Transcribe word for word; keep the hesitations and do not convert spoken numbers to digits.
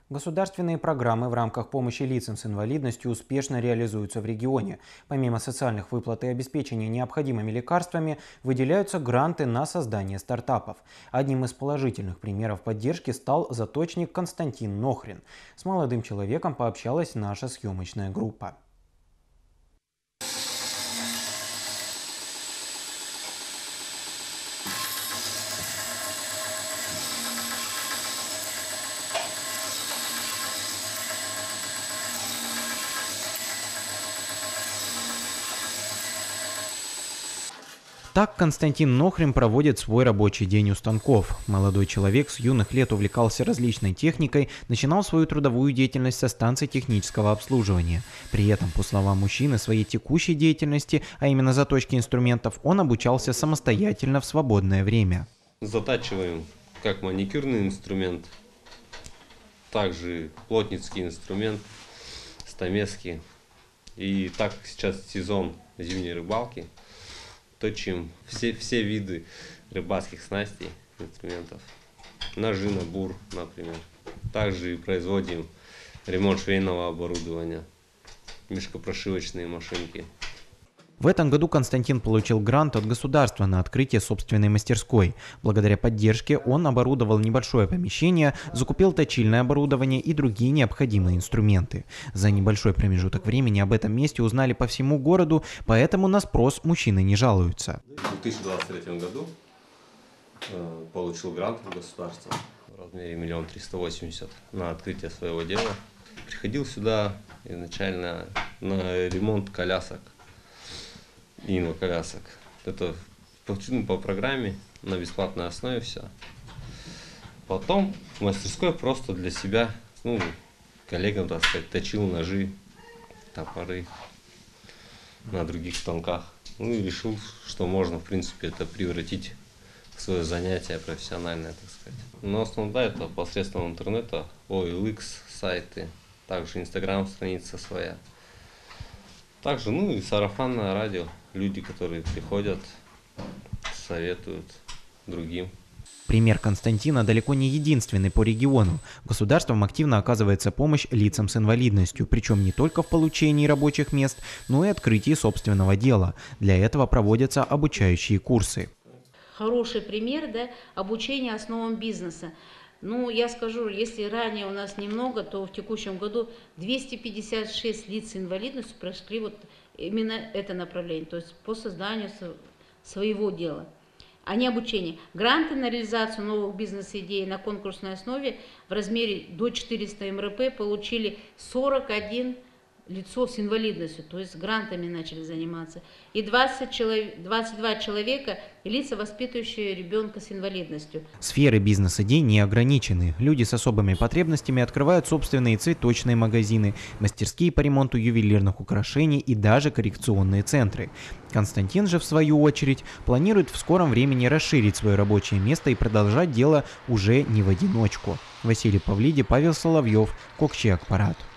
Государственные программы в рамках помощи лицам с инвалидностью успешно реализуются в регионе. Помимо социальных выплат и обеспечения необходимыми лекарствами, выделяются гранты на создание стартапов. Одним из положительных примеров поддержки стал заточник Константин Нохрин. С молодым человеком пообщалась наша съемочная группа. Так Константин Нохрин проводит свой рабочий день у станков. Молодой человек с юных лет увлекался различной техникой, начинал свою трудовую деятельность со станции технического обслуживания. При этом, по словам мужчины, своей текущей деятельности, а именно заточки инструментов, он обучался самостоятельно в свободное время. Затачиваем как маникюрный инструмент, также плотницкий инструмент, стамески. И так сейчас сезон зимней рыбалки. Точим все, все виды рыбацких снастей, инструментов. Ножи на бур, например. Также и производим ремонт швейного оборудования, мешкопрошивочные машинки. В этом году Константин получил грант от государства на открытие собственной мастерской. Благодаря поддержке он оборудовал небольшое помещение, закупил точильное оборудование и другие необходимые инструменты. За небольшой промежуток времени об этом месте узнали по всему городу, поэтому на спрос мужчины не жалуются. В две тысячи двадцать третьем году э, получил грант от государства в размере миллион триста восемьдесят на открытие своего дела. Приходил сюда изначально на ремонт колясок. Инваколясок. Это по, по программе на бесплатной основе все. Потом в мастерской просто для себя, ну, коллегам, так сказать, точил ножи, топоры на других станках. Ну и решил, что можно, в принципе, это превратить в свое занятие профессиональное, так сказать. Но основном, да, это посредством интернета, о эл икс сайты, также инстаграм страница своя. Также, ну и сарафанное радио. Люди, которые приходят, советуют другим. Пример Константина далеко не единственный по региону. Государством активно оказывается помощь лицам с инвалидностью, причем не только в получении рабочих мест, но и открытии собственного дела. Для этого проводятся обучающие курсы. Хороший пример, да, обучения основам бизнеса. Ну, я скажу, если ранее у нас немного, то в текущем году двести пятьдесят шесть лиц с инвалидностью прошли вот именно это направление, то есть по созданию своего дела, а не обучение. Гранты на реализацию новых бизнес-идей на конкурсной основе в размере до четырёхсот эм эр пэ получили сорок один лицо с инвалидностью, то есть грантами начали заниматься, и двадцать человек, двадцать два человека лица, воспитывающие ребенка с инвалидностью. Сферы бизнес-идей не ограничены. Люди с особыми потребностями открывают собственные цветочные магазины, мастерские по ремонту ювелирных украшений и даже коррекционные центры. Константин же, в свою очередь, планирует в скором времени расширить свое рабочее место и продолжать дело уже не в одиночку. Василий Павлиди, Павел Соловьев, Кокчи Акпарат.